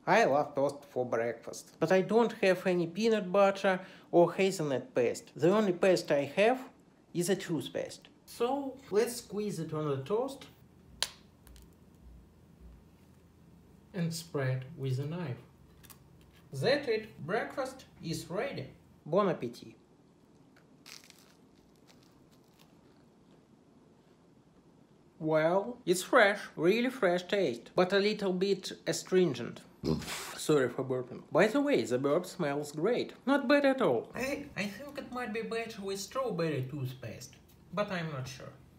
I love toast for breakfast, but I don't have any peanut butter or hazelnut paste. The only paste I have is a toothpaste. So let's squeeze it on the toast and spread with a knife. That's it. Breakfast is ready. Bon appetit. Well, it's fresh, really fresh taste, but a little bit astringent. Sorry for burping. By the way, the burp smells great. Not bad at all. I think it might be better with strawberry toothpaste, but I'm not sure.